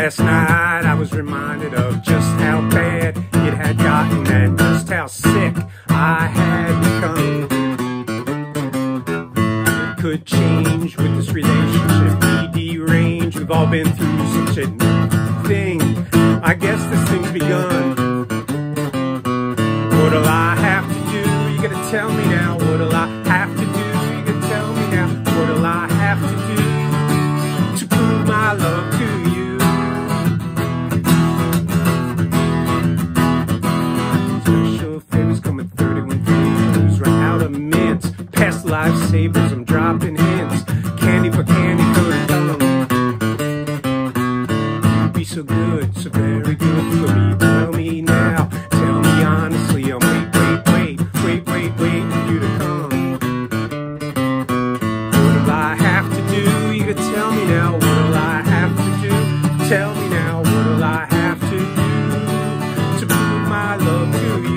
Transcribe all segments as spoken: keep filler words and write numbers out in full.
last night I was reminded of just how bad it had gotten and just how sick I had become. It could change with this relationship, be deranged. We've all been through such a thing. I guess this thing's begun. What'll I have to do? You gotta tell me now. What'll I have to do? You gotta tell me now. What'll I have to do to prove my love to you? Special favors come with thirty-one things right out of mints. Past lifesavers, I'm dropping hints. Candy for candy for tongue. You'd be so good, so very good for me. Tell me now, tell me honestly. I'm wait, wait, wait, wait, wait, wait for you to come. What'll I have to do? You gotta tell me now. What'll I have to do? Tell me now. What'll I have to do to prove my love to you?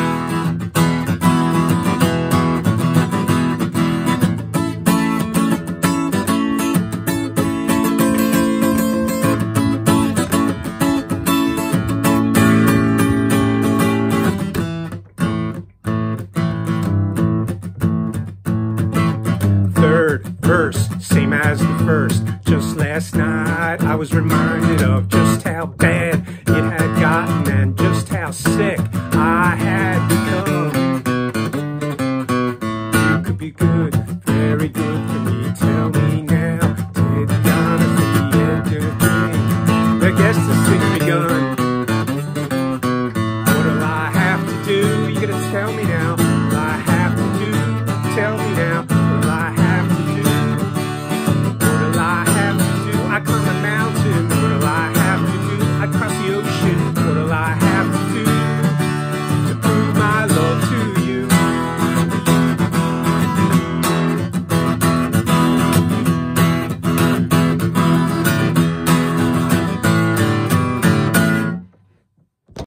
Third verse, same as the first. Just last night I was reminded of just how bad it had gotten and just how sick I had become. You could be good, very good for me. Tell me now, take the honesty and do the thing. I guess this thing's begun. What'll I have to do? You gotta tell me now. What'll I have to do? Tell me now.